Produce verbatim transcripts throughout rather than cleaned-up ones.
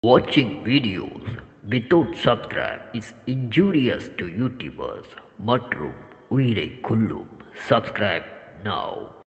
Watching videos without subscribe is injurious to YouTubers. மற்றும் உயிரை கொல்லும். Subscribe now.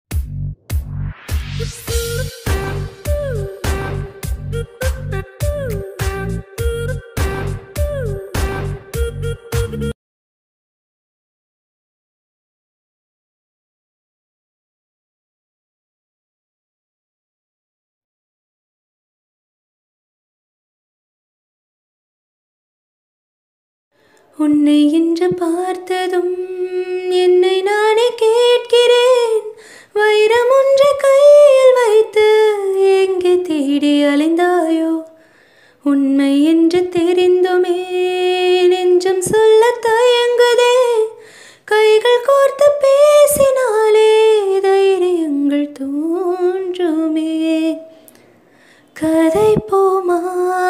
உன்னை இன்று பார்த்ததும் என்னை நானே கேட்கிறேன். வைரம் ஒன்றை கையில் வைத்து எங்கே தேடி அலைந்தாயோ? உண்மை என்று தெரிந்துமே நெஞ்சம் சொல்ல தயங்குதே. கைகள் கோர்த்து பேசினாலே தைரியங்கள் தோன்றுமே. கதை போமா